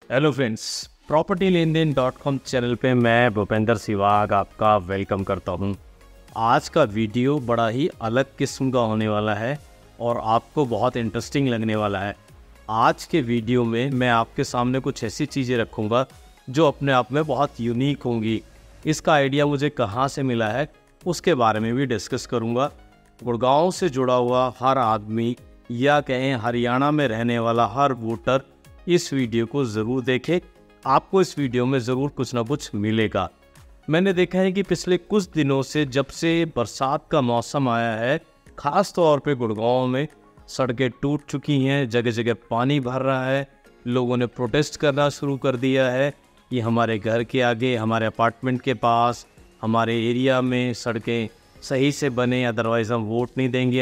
Hello friends, property लेन देन .com channel पे मैं भूपेंद्र सिवाग आपका वेलकम करता हूँ। आज का वीडियो बड़ा ही अलग किस्म का होने वाला है और आपको बहुत इंटरेस्टिंग लगने वाला है। आज के वीडियो में मैं आपके सामने कुछ ऐसी चीज़ें रखूँगा जो अपने आप में बहुत यूनिक होंगी। इसका आइडिया मुझे कहाँ से मिला है उसके बारे में भी डिस्कस करूँगा। गुड़गांव से जुड़ा हुआ हर आदमी या कहें हरियाणा में रहने वाला हर वोटर इस वीडियो को ज़रूर देखें। आपको इस वीडियो में ज़रूर कुछ ना कुछ मिलेगा। मैंने देखा है कि पिछले कुछ दिनों से जब से बरसात का मौसम आया है, ख़ास तौर पे गुड़गांव में सड़कें टूट चुकी हैं, जगह जगह पानी भर रहा है। लोगों ने प्रोटेस्ट करना शुरू कर दिया है कि हमारे घर के आगे, हमारे अपार्टमेंट के पास, हमारे एरिया में सड़कें सही से बने, अदरवाइज़ हम वोट नहीं देंगे,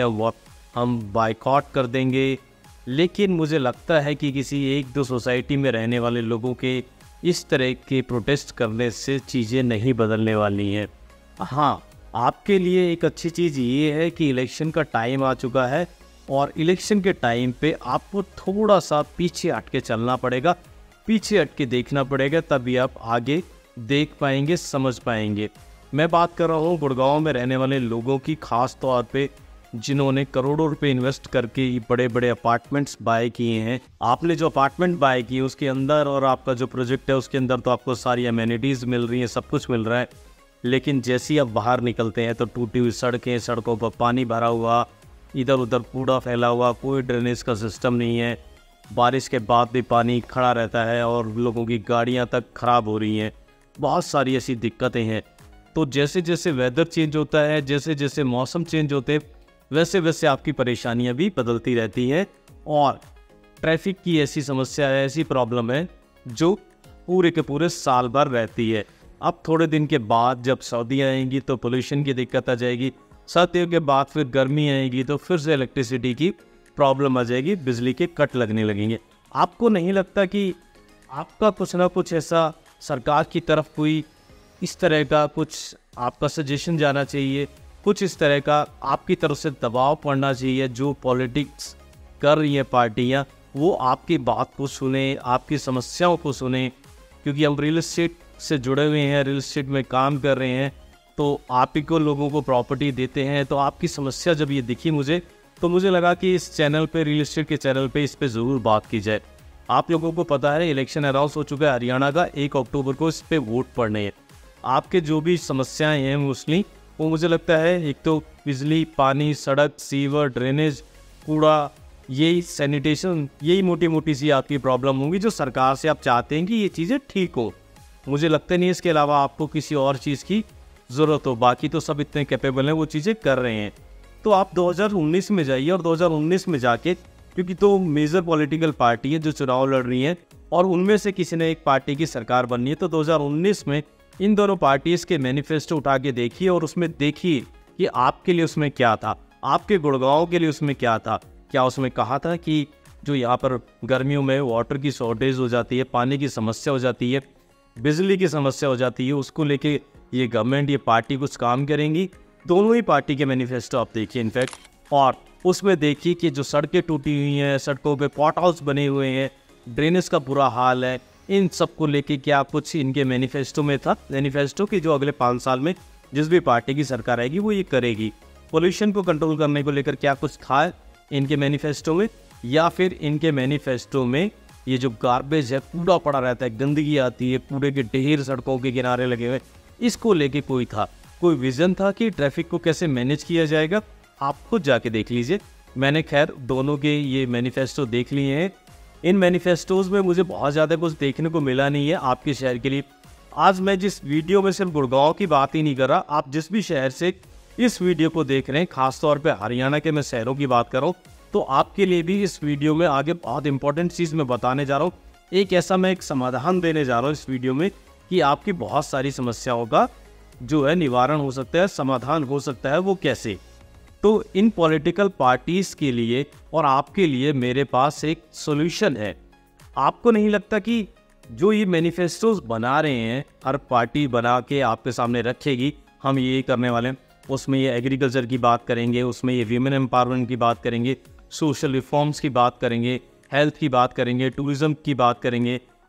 हम बाइकआउट कर देंगे। लेकिन मुझे लगता है कि किसी एक दो सोसाइटी में रहने वाले लोगों के इस तरह के प्रोटेस्ट करने से चीज़ें नहीं बदलने वाली हैं। हाँ, आपके लिए एक अच्छी चीज़ ये है कि इलेक्शन का टाइम आ चुका है और इलेक्शन के टाइम पे आपको थोड़ा सा पीछे हट के चलना पड़ेगा, पीछे हट के देखना पड़ेगा, तभी आप आगे देख पाएंगे, समझ पाएंगे। मैं बात कर रहा हूँ गुड़गांव में रहने वाले लोगों की, ख़ास तौर पे जिन्होंने करोड़ों रुपए इन्वेस्ट करके बड़े बड़े अपार्टमेंट्स बाय किए हैं। आपने जो अपार्टमेंट बाय किए उसके अंदर और आपका जो प्रोजेक्ट है उसके अंदर तो आपको सारी अमेनिटीज़ मिल रही हैं, सब कुछ मिल रहा है। लेकिन जैसे ही आप बाहर निकलते हैं तो टूटी हुई सड़कें, सड़कों पर पानी भरा हुआ, इधर उधर कूड़ा फैला हुआ, कोई ड्रेनेज का सिस्टम नहीं है। बारिश के बाद भी पानी खड़ा रहता है और लोगों की गाड़ियाँ तक ख़राब हो रही हैं। बहुत सारी ऐसी दिक्कतें हैं। तो जैसे जैसे वेदर चेंज होता है, जैसे जैसे मौसम चेंज होते हैं, वैसे वैसे आपकी परेशानियां भी बदलती रहती हैं। और ट्रैफिक की ऐसी समस्या है, ऐसी प्रॉब्लम है जो पूरे के पूरे साल भर रहती है। अब थोड़े दिन के बाद जब सर्दियाँ आएंगी तो पोल्यूशन की दिक्कत आ जाएगी, सर्दियों के बाद फिर गर्मी आएगी तो फिर से इलेक्ट्रिसिटी की प्रॉब्लम आ जाएगी, बिजली के कट लगने लगेंगे। आपको नहीं लगता कि आपका कुछ ना कुछ ऐसा सरकार की तरफ कोई इस तरह का कुछ आपका सजेशन जाना चाहिए, कुछ इस तरह का आपकी तरफ से दबाव पड़ना चाहिए? जो पॉलिटिक्स कर रही हैं पार्टियां, वो आपकी बात को सुने, आपकी समस्याओं को सुने। क्योंकि हम रियल एस्टेट से जुड़े हुए हैं, रियल एस्टेट में काम कर रहे हैं, तो आप ही को लोगों को प्रॉपर्टी देते हैं। तो आपकी समस्या जब ये दिखी मुझे, तो मुझे लगा कि इस चैनल पे, रियल एस्टेट के चैनल पे इस पर ज़रूर बात की जाए। आप लोगों को पता है इलेक्शन अनाउंस हो चुका है हरियाणा का, 1 अक्टूबर को इस पर वोट पड़ने हैं। आपके जो भी समस्याएँ हैं मोस्टली, वो मुझे लगता है एक तो बिजली, पानी, सड़क, सीवर, ड्रेनेज, कूड़ा, यही सैनिटेशन, यही मोटी मोटी सी आपकी प्रॉब्लम होंगी जो सरकार से आप चाहते हैं कि ये चीज़ें ठीक हो। मुझे लगता नहीं है इसके अलावा आपको किसी और चीज़ की ज़रूरत हो। बाकी तो सब इतने कैपेबल हैं, वो चीज़ें कर रहे हैं। तो आप 2019 में जाइए और 2019 में जाके, क्योंकि तो मेजर पॉलिटिकल पार्टी है जो चुनाव लड़ रही हैं और उनमें से किसी ने एक पार्टी की सरकार बननी है, तो 2019 में इन दोनों पार्टीज़ के मैनिफेस्टो उठा के देखिए और उसमें देखिए कि आपके लिए उसमें क्या था, आपके गुड़गांव के लिए उसमें क्या था। क्या उसमें कहा था कि जो यहाँ पर गर्मियों में वाटर की शॉर्टेज हो जाती है, पानी की समस्या हो जाती है, बिजली की समस्या हो जाती है, उसको लेके ये गवर्नमेंट, ये पार्टी कुछ काम करेंगी? दोनों ही पार्टी के मैनिफेस्टो आप देखिए इनफैक्ट, और उसमें देखिए कि जो सड़कें टूटी हुई हैं, सड़कों पर पॉट हाउस बने हुए हैं, ड्रेनेज का बुरा हाल है, इन सब को लेके क्या कुछ इनके मैनिफेस्टो में था? मैनिफेस्टो की जो अगले 5 साल में जिस भी पार्टी की सरकार आएगी वो ये करेगी। पोल्यूशन को कंट्रोल करने को लेकर क्या कुछ था इनके मैनिफेस्टो में? या फिर इनके मैनिफेस्टो में ये जो गार्बेज है, कूड़ा पड़ा रहता है, गंदगी आती है, कूड़े के ढेर सड़कों के किनारे लगे हुए, इसको लेके कोई था, कोई विजन था कि ट्रैफिक को कैसे मैनेज किया जाएगा? आप खुद जाके देख लीजिए। मैंने खैर दोनों के ये मैनिफेस्टो देख लिए हैं। इन मैनिफेस्टोज़ में मुझे बहुत ज़्यादा कुछ देखने को मिला नहीं है आपके शहर के लिए। आज मैं जिस वीडियो में सिर्फ गुड़गांव की बात ही नहीं कर रहा, आप जिस भी शहर से इस वीडियो को देख रहे हैं, खासतौर पे हरियाणा के मैं शहरों की बात कर रहा हूँ, तो आपके लिए भी इस वीडियो में आगे बहुत इंपॉर्टेंट चीज़ मैं बताने जा रहा हूँ। मैं एक समाधान देने जा रहा हूँ इस वीडियो में कि आपकी बहुत सारी समस्याओं का जो है निवारण हो सकता है, समाधान हो सकता है। वो कैसे? तो इन पॉलिटिकल पार्टीज़ के लिए और आपके लिए मेरे पास एक सॉल्यूशन है। आपको नहीं लगता कि जो ये मैनिफेस्टोज बना रहे हैं, हर पार्टी बना के आपके सामने रखेगी, हम ये करने वाले हैं, उसमें ये एग्रीकल्चर की बात करेंगे, उसमें ये वीमेन एम्पावरमेंट की बात करेंगे, सोशल रिफॉर्म्स की बात करेंगे, हेल्थ की बात करेंगे, टूरिज़्म की बात करेंगे,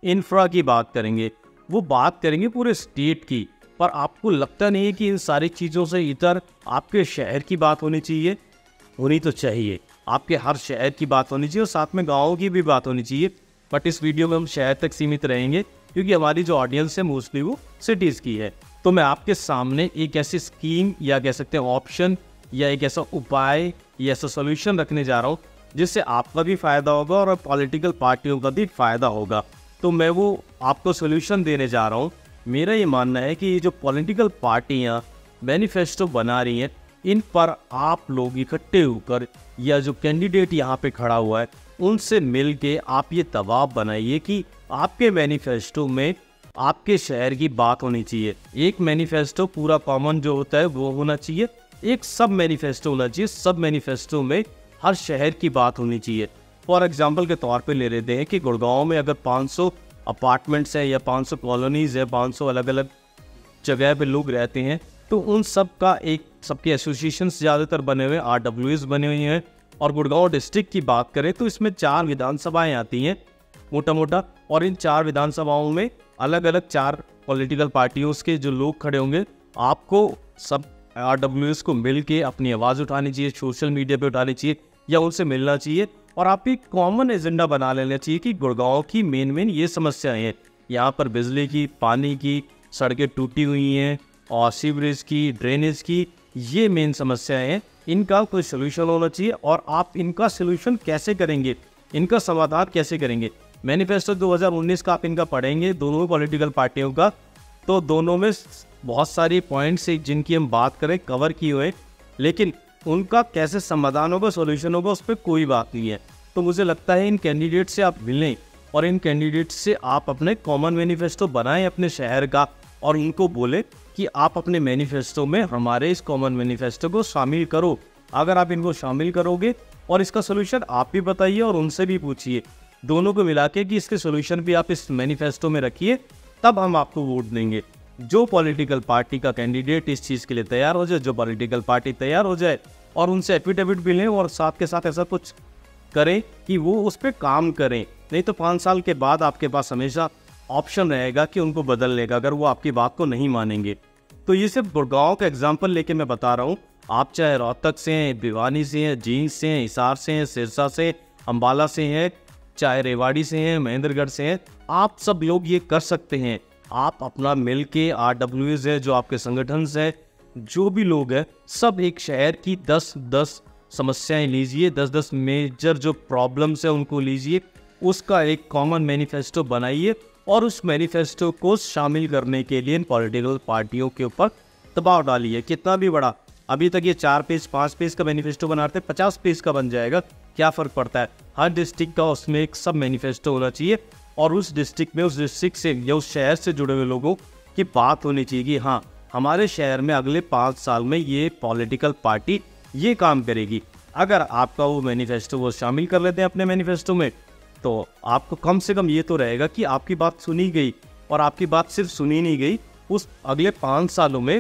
इंफ्रा की बात करेंगे, वो बात करेंगे पूरे स्टेट की। पर आपको लगता नहीं है कि इन सारी चीज़ों से इधर आपके शहर की बात होनी चाहिए? होनी तो चाहिए, आपके हर शहर की बात होनी चाहिए और साथ में गाँव की भी बात होनी चाहिए। बट इस वीडियो में हम शहर तक सीमित रहेंगे क्योंकि हमारी जो ऑडियंस है मोस्टली वो सिटीज़ की है। तो मैं आपके सामने एक ऐसी स्कीम या कह सकते हैं ऑप्शन या एक ऐसा उपाय या ऐसा सोल्यूशन रखने जा रहा हूँ जिससे आपका भी फ़ायदा होगा और पॉलिटिकल पार्टियों का भी फ़ायदा होगा। तो मैं वो आपको सोल्यूशन देने जा रहा हूँ। मेरा ये मानना है कि ये जो पॉलिटिकल पार्टियाँ मैनिफेस्टो बना रही हैं, इन पर आप लोग इकट्ठे होकर या जो कैंडिडेट यहाँ पे खड़ा हुआ है उनसे मिल के आप ये दबाव बनाइए कि आपके मैनिफेस्टो में आपके शहर की बात होनी चाहिए। एक मैनिफेस्टो पूरा कॉमन जो होता है वो होना चाहिए, एक सब मैनिफेस्टो होना चाहिए। सब मैनिफेस्टो में हर शहर की बात होनी चाहिए। फॉर एग्जांपल के तौर पे ले लेते हैं कि गुड़गांव में अगर 500 अपार्टमेंट्स हैं या 500 कॉलोनीज़ है, 500 अलग अलग जगह पे लोग रहते हैं, तो उन सब का एक सबके एसोसिएशंस ज़्यादातर बने हुए RWS बने हुए हैं। और गुड़गांव डिस्ट्रिक्ट की बात करें तो इसमें 4 विधानसभाएँ आती हैं मोटा मोटा, और इन 4 विधानसभाओं में अलग अलग 4 पॉलिटिकल पार्टियों के जो लोग खड़े होंगे। आपको सब RWS को मिल के अपनी आवाज़ उठानी चाहिए, सोशल मीडिया पे उठानी चाहिए या उनसे मिलना चाहिए और आप एक कॉमन एजेंडा बना लेना चाहिए कि गुड़गांव की मेन ये समस्याएं हैं। यहाँ पर बिजली की, पानी की, सड़कें टूटी हुई हैं और सीवरेज की, ड्रेनेज की, ये मेन समस्याएं हैं। इनका कोई सोल्यूशन होना चाहिए और आप इनका सोल्यूशन कैसे करेंगे, इनका समाधान कैसे करेंगे। मैनिफेस्टो 2019 का आप इनका पढ़ेंगे दोनों पॉलिटिकल पार्टियों का, तो दोनों में बहुत सारी पॉइंट्स जिनकी हम बात करें कवर किए हुए, लेकिन उनका कैसे समाधान होगा, सॉल्यूशन होगा, उस पर कोई बात नहीं है। तो मुझे लगता है इन कैंडिडेट से आप मिलें और इन कैंडिडेट से आप अपने कॉमन मैनिफेस्टो बनाएं अपने शहर का और इनको बोले कि आप अपने मैनिफेस्टो में हमारे इस कॉमन मैनिफेस्टो को शामिल करो। अगर आप इनको शामिल करोगे और इसका सोल्यूशन आप भी बताइए और उनसे भी पूछिए, दोनों को मिला के कि इसके सोल्यूशन भी आप इस मैनिफेस्टो में रखिए, तब हम आपको वोट देंगे। जो पॉलिटिकल पार्टी का कैंडिडेट इस चीज़ के लिए तैयार हो जाए, जो पॉलिटिकल पार्टी तैयार हो जाए और उनसे एफिडेविट भी लें और साथ के साथ ऐसा कुछ करें कि वो उस पर काम करें, नहीं तो 5 साल के बाद आपके पास हमेशा ऑप्शन रहेगा कि उनको बदलने का, अगर वो आपकी बात को नहीं मानेंगे। तो ये सिर्फ गुड़गांव का एग्जाम्पल लेके मैं बता रहा हूँ। आप चाहे रोहतक से हैं, भिवानी से हैं, जींद से हैं, हिसार से हैं, सिरसा से, अम्बाला से हैं, चाहे रेवाड़ी से हैं, महेंद्रगढ़ से हैं, आप सब लोग ये कर सकते हैं। आप अपना मिल के RWS है, जो आपके संगठन है, जो भी लोग हैं, सब एक शहर की 10-10 समस्याएं लीजिए, 10-10 मेजर जो प्रॉब्लम्स है उनको लीजिए, उसका एक कॉमन मैनिफेस्टो बनाइए और उस मैनिफेस्टो को शामिल करने के लिए इन पॉलिटिकल पार्टियों के ऊपर दबाव डालिए। कितना भी बड़ा, अभी तक ये 4 पेज 5 पेज का मैनिफेस्टो बनाते 50 पेज का बन जाएगा, क्या फ़र्क पड़ता है। हर डिस्ट्रिक्ट का उसमें एक सब मैनिफेस्टो होना चाहिए और उस डिस्ट्रिक्ट में, उस डिस्ट्रिक्ट से या उस शहर से जुड़े हुए लोगों की बात होनी चाहिए कि हाँ, हमारे शहर में अगले 5 साल में ये पॉलिटिकल पार्टी ये काम करेगी। अगर आपका वो मैनिफेस्टो वो शामिल कर लेते हैं अपने मैनिफेस्टो में, तो आपको कम से कम ये तो रहेगा कि आपकी बात सुनी गई, और आपकी बात सिर्फ सुनी नहीं गई, उस अगले 5 सालों में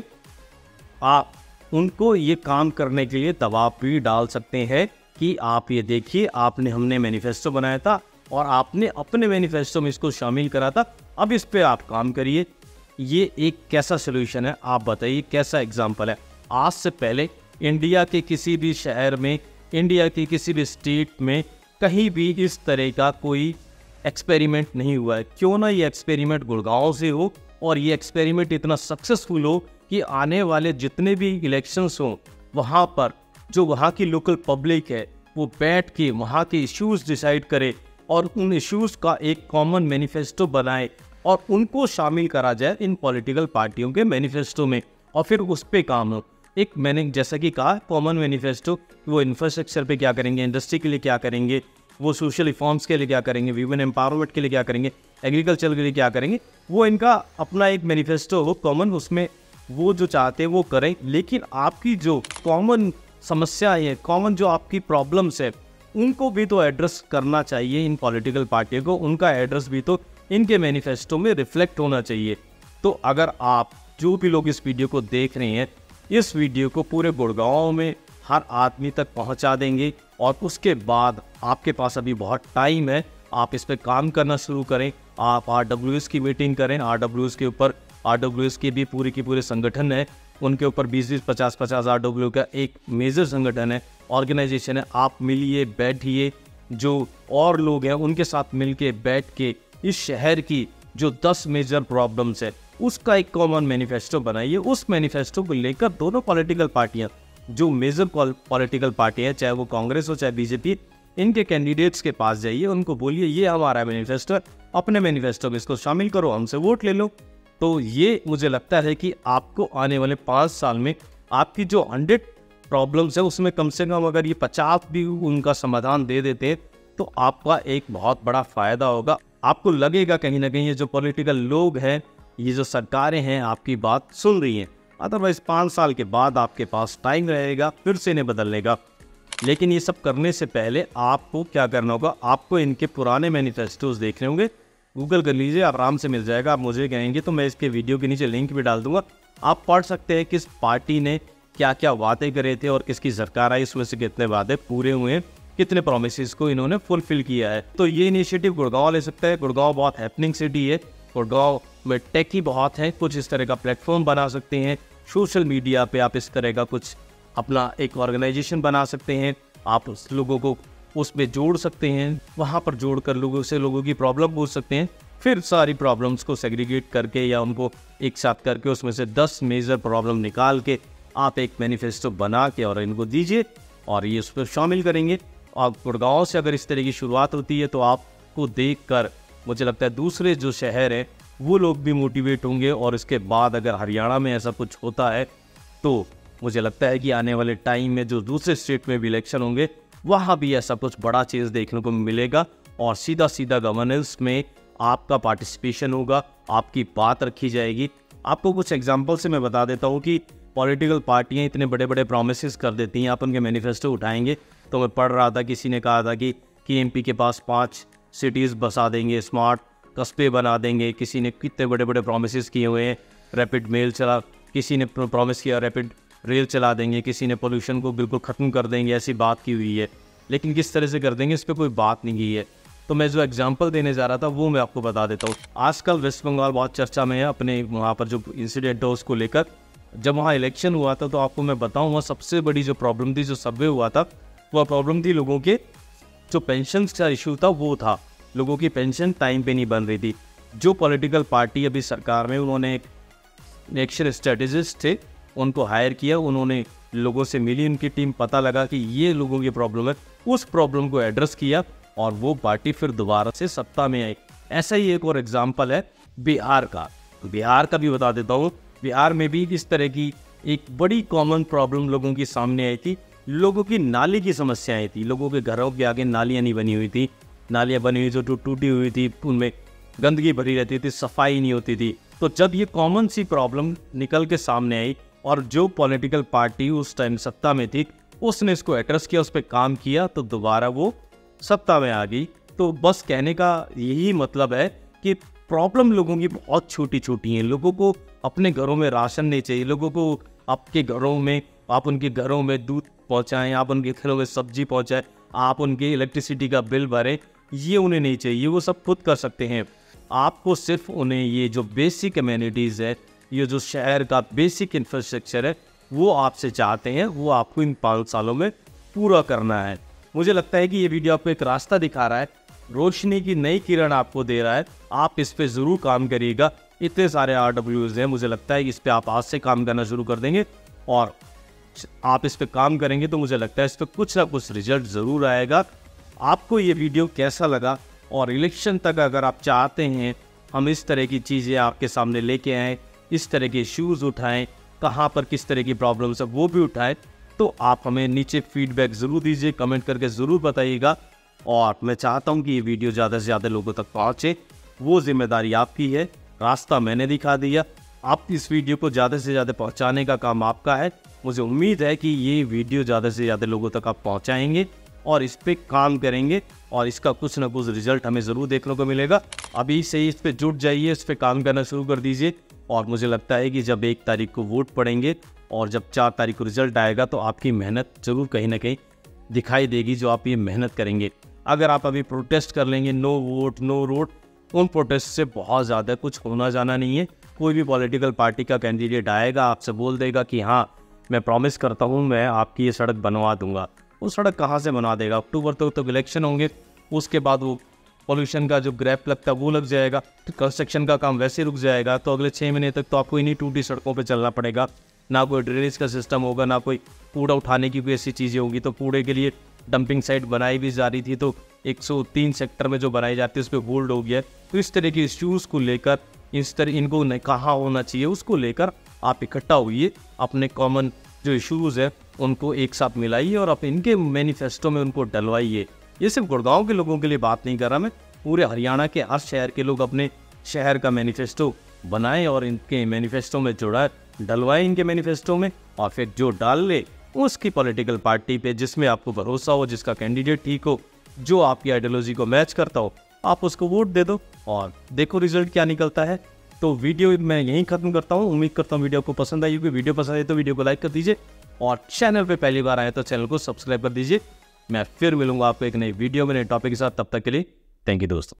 आप उनको ये काम करने के लिए दबाव भी डाल सकते हैं कि आप ये देखिए, हमने मैनिफेस्टो बनाया था और आपने अपने मैनिफेस्टो में इसको शामिल करा था, अब इस पे आप काम करिए। ये एक कैसा सोल्यूशन है, आप बताइए, कैसा एग्जाम्पल है। आज से पहले इंडिया के किसी भी शहर में, इंडिया के किसी भी स्टेट में कहीं भी इस तरह का कोई एक्सपेरिमेंट नहीं हुआ है। क्यों ना ये एक्सपेरिमेंट गुड़गांव से हो और ये एक्सपेरिमेंट इतना सक्सेसफुल हो कि आने वाले जितने भी इलेक्शंस हों, वहाँ पर जो वहाँ की लोकल पब्लिक है वो बैठ के वहाँ के इश्यूज़ डिसाइड करे और उन इश्यूज़ का एक कॉमन मैनिफेस्टो बनाए और उनको शामिल करा जाए इन पॉलिटिकल पार्टियों के मैनिफेस्टो में और फिर उस पर काम हो। एक मैंने जैसा कि कहा कॉमन मैनिफेस्टो, वो इंफ्रास्ट्रक्चर पे क्या करेंगे, इंडस्ट्री के लिए क्या करेंगे, वो सोशल रिफॉर्म्स के लिए क्या करेंगे, वीमेन एम्पावरमेंट के लिए क्या करेंगे, एग्रीकल्चर के लिए क्या करेंगे, वो इनका अपना एक मैनिफेस्टो हो कॉमन, उसमें वो जो चाहते हैं वो करें। लेकिन आपकी जो कॉमन समस्याएं हैं, कॉमन जो आपकी प्रॉब्लम्स है, उनको भी तो एड्रेस करना चाहिए इन पॉलिटिकल पार्टियों को, उनका एड्रेस भी तो इनके मैनिफेस्टो में रिफ्लेक्ट होना चाहिए। तो अगर आप जो भी लोग इस वीडियो को देख रहे हैं, इस वीडियो को पूरे गुड़गांव में हर आदमी तक पहुंचा देंगे और उसके बाद आपके पास अभी बहुत टाइम है, आप इस पे काम करना शुरू करें। आप RWS की मीटिंग करें, RWS के ऊपर, RWS के भी पूरे के पूरे संगठन है, उनके ऊपर 20-20, 50-50 RW का एक मेजर संगठन है, ऑर्गेनाइजेशन है। आप मिलिए, बैठिए, जो और लोग हैं उनके साथ मिलके बैठ के इस शहर की जो 10 मेजर प्रॉब्लम्स है उसका एक कॉमन मैनिफेस्टो बनाइए। उस मैनिफेस्टो को लेकर दोनों पॉलिटिकल पार्टियां, जो मेजर पॉलिटिकल पार्टियां, चाहे वो कांग्रेस हो चाहे बीजेपी, इनके कैंडिडेट्स के पास जाइए, उनको बोलिए ये हमारा मैनिफेस्टो, अपने मैनिफेस्टो में इसको शामिल करो, हमसे वोट ले लो। तो ये मुझे लगता है कि आपको आने वाले 5 साल में आपकी जो 100 प्रॉब्लम्स है उसमें कम से कम अगर ये 50 भी उनका समाधान दे देते तो आपका एक बहुत बड़ा फायदा होगा। आपको लगेगा कहीं ना कहीं ये जो पॉलिटिकल लोग हैं, ये जो सरकारें हैं, आपकी बात सुन रही हैं। अदरवाइज 5 साल के बाद आपके पास टाइम रहेगा फिर से इन्हें बदलने का। लेकिन ये सब करने से पहले आपको क्या करना होगा, आपको इनके पुराने मैनिफेस्टोज देखने होंगे। गूगल कर लीजिए, आराम से मिल जाएगा। आप मुझे कहेंगे तो मैं इसके वीडियो के नीचे लिंक भी डाल दूंगा, आप पढ़ सकते हैं किस पार्टी ने क्या क्या वादे करे थे और किसकी सरकार आई, उसमें से कितने वादे पूरे हुए हैं, कितने प्रोमिसेस को इन्होंने फुलफिल किया है। तो ये इनिशिएटिव गुड़गांव ले सकता है। गुड़गांव बहुत हैपनिंग सिटी है, गुड़गांव में टेक ही बहुत है। कुछ इस तरह का प्लेटफॉर्म बना सकते हैं, सोशल मीडिया पे आप इस तरह का कुछ अपना एक ऑर्गेनाइजेशन बना सकते हैं। आप उस लोगों को उसमें जोड़ सकते हैं, वहाँ पर जोड़कर लोगों से लोगों की प्रॉब्लम पूछ सकते हैं, फिर सारी प्रॉब्लम्स को सेग्रीगेट करके या उनको एक साथ करके उसमें से 10 मेजर प्रॉब्लम निकाल के आप एक मैनिफेस्टो बना के और इनको दीजिए और ये उस पर शामिल करेंगे। और गुड़गांव से अगर इस तरह की शुरुआत होती है तो आपको देखकर मुझे लगता है दूसरे जो शहर हैं वो लोग भी मोटिवेट होंगे। और इसके बाद अगर हरियाणा में ऐसा कुछ होता है तो मुझे लगता है कि आने वाले टाइम में जो दूसरे स्टेट में भी इलेक्शन होंगे वहाँ भी ऐसा कुछ बड़ा चीज़ देखने को मिलेगा और सीधा सीधा गवर्नेंस में आपका पार्टिसिपेशन होगा, आपकी बात रखी जाएगी। आपको कुछ एग्जांपल से मैं बता देता हूँ कि पॉलिटिकल पार्टियाँ इतने बड़े बड़े प्रोमिसेस कर देती हैं। आप उनके मैनिफेस्टो उठाएंगे तो मैं पढ़ रहा था, किसी ने कहा था कि MP के पास 5 सिटीज़ बसा देंगे, स्मार्ट कस्बे बना देंगे। किसी ने कितने बड़े बड़े प्रोमिसेस किए हुए हैं, रैपिड मेल चला, किसी ने प्रॉमिस किया रैपिड रेल चला देंगे, किसी ने पोल्यूशन को बिल्कुल ख़त्म कर देंगे, ऐसी बात की हुई है। लेकिन किस तरह से कर देंगे इस पर कोई बात नहीं की है। तो मैं जो एग्जांपल देने जा रहा था वो मैं आपको बता देता हूँ। आजकल वेस्ट बंगाल बहुत चर्चा में है अपने वहाँ पर जो इंसिडेंट हो उसको लेकर। जब वहाँ इलेक्शन हुआ था तो आपको मैं बताऊँ, वहाँ सबसे बड़ी जो प्रॉब्लम थी, जो सर्वे हुआ था, वह प्रॉब्लम थी लोगों के जो पेंशन का इशू था वो था। लोगों की पेंशन टाइम पे नहीं बन रही थी। जो पॉलिटिकल पार्टी अभी सरकार में, उन्होंने एक इलेक्शन स्ट्रेटेजिस्ट थे, उनको हायर किया, उन्होंने लोगों से मिली उनकी टीम, पता लगा कि ये लोगों की प्रॉब्लम है, उस प्रॉब्लम को एड्रेस किया और वो पार्टी फिर दोबारा से सत्ता में आई। ऐसा ही एक और एग्जाम्पल है बिहार का। बिहार का भी बता देता हूँ। बिहार में भी इस तरह की एक बड़ी कॉमन प्रॉब्लम लोगों की सामने आई थी। लोगों की नाली की समस्याएं थी। लोगों के घरों के आगे नालियाँ नहीं बनी हुई थी, नालियाँ बनी हुई जो टूटी हुई थी, उनमें गंदगी भरी रहती थी, सफाई नहीं होती थी। तो जब ये कॉमन सी प्रॉब्लम निकल के सामने आई और जो पॉलिटिकल पार्टी उस टाइम सत्ता में थी उसने इसको एड्रेस किया, उस पर काम किया, तो दोबारा वो सत्ता में आ गई। तो बस कहने का यही मतलब है कि प्रॉब्लम लोगों की बहुत छोटी छोटी हैं। लोगों को अपने घरों में राशन नहीं चाहिए, लोगों को आपके घरों में, आप उनके घरों में दूध पहुंचाएं, आप उनके घरों में सब्जी पहुंचाएं, आप उनके इलेक्ट्रिसिटी का बिल भरें, ये उन्हें नहीं चाहिए। वो सब खुद कर सकते हैं। आपको सिर्फ उन्हें ये जो बेसिक अम्यूनिटीज़ है, ये जो शहर का बेसिक इंफ्रास्ट्रक्चर है, वो आपसे चाहते हैं, वो आपको इन 5 सालों में पूरा करना है। मुझे लगता है कि ये वीडियो आपको एक रास्ता दिखा रहा है, रोशनी की नई किरण आपको दे रहा है। आप इस पे ज़रूर काम करिएगा। इतने सारे RWs हैं, मुझे लगता है कि इस पर आप आज से काम करना शुरू कर देंगे और आप इस पे काम करेंगे तो मुझे लगता है इस पर कुछ ना कुछ रिजल्ट ज़रूर आएगा। आपको ये वीडियो कैसा लगा, और इलेक्शन तक अगर आप चाहते हैं हम इस तरह की चीज़ें आपके सामने लेके आएँ, इस तरह के इश्यूज़ उठाएं, कहाँ पर किस तरह की प्रॉब्लम्स है वो भी उठाएं, तो आप हमें नीचे फीडबैक ज़रूर दीजिए, कमेंट करके ज़रूर बताइएगा। और मैं चाहता हूँ कि ये वीडियो ज़्यादा से ज़्यादा लोगों तक पहुँचे, वो जिम्मेदारी आपकी है। रास्ता मैंने दिखा दिया, आप इस वीडियो को ज़्यादा से ज़्यादा पहुँचाने का काम आपका है। मुझे उम्मीद है कि ये वीडियो ज़्यादा से ज़्यादा लोगों तक आप पहुँचाएँगे और इस पर काम करेंगे और इसका कुछ ना कुछ रिजल्ट हमें ज़रूर देखने को मिलेगा। अभी से ही इस पर जुट जाइए, इस पर काम करना शुरू कर दीजिए। और मुझे लगता है कि जब 1 तारीख को वोट पड़ेंगे और जब 4 तारीख को रिजल्ट आएगा तो आपकी मेहनत ज़रूर कहीं ना कहीं दिखाई देगी, जो आप ये मेहनत करेंगे। अगर आप अभी प्रोटेस्ट कर लेंगे नो वोट नो रोड, उन प्रोटेस्ट से बहुत ज़्यादा कुछ होना जाना नहीं है। कोई भी पॉलिटिकल पार्टी का कैंडिडेट आएगा, आपसे बोल देगा कि हाँ मैं प्रॉमिस करता हूँ मैं आपकी ये सड़क बनवा दूंगा। वो सड़क कहाँ से बना देगा? अक्टूबर तक तो इलेक्शन होंगे, उसके बाद वो पॉल्यूशन का जो ग्रैप लगता है वो लग जाएगा, तो कंस्ट्रक्शन का काम वैसे रुक जाएगा। तो अगले 6 महीने तक तो आपको इन्हीं टूटी सड़कों पे चलना पड़ेगा। ना कोई ड्रेनेज का सिस्टम होगा, ना कोई कूड़ा उठाने की कोई ऐसी चीज़ें होंगी। तो कूड़े के लिए डंपिंग साइट बनाई भी जा रही थी, तो 103 सेक्टर में जो बनाई जाती है उस पर होल्ड हो गया। तो इस तरह के इश्यूज़ को लेकर, इनको कहाँ होना चाहिए उसको लेकर आप इकट्ठा हुई, अपने कॉमन जो इश्यूज़ है उनको एक साथ मिलाइए और आप इनके मैनिफेस्टो में उनको डलवाइए। ये सिर्फ गुड़गांव के लोगों के लिए बात नहीं कर रहा मैं, पूरे हरियाणा के हर शहर के लोग अपने शहर का मैनिफेस्टो बनाएं और इनके मैनिफेस्टो में जोड़ा डलवाएं इनके मैनिफेस्टो में, और फिर जो डाल ले उसकी पॉलिटिकल पार्टी पे जिसमें आपको भरोसा हो, जिसका कैंडिडेट ठीक हो, जो आपकी आइडियोलॉजी को मैच करता हो, आप उसको वोट दे दो और देखो रिजल्ट क्या निकलता है। तो वीडियो मैं यहीं ख़त्म करता हूँ। उम्मीद करता हूँ वीडियो को पसंद आई होगी। वीडियो पसंद आई तो वीडियो को लाइक कर दीजिए और चैनल पे पहली बार आए तो चैनल को सब्सक्राइब कर दीजिए। मैं फिर मिलूंगा आपको एक नई वीडियो में नए टॉपिक के साथ। तब तक के लिए थैंक यू दोस्तों।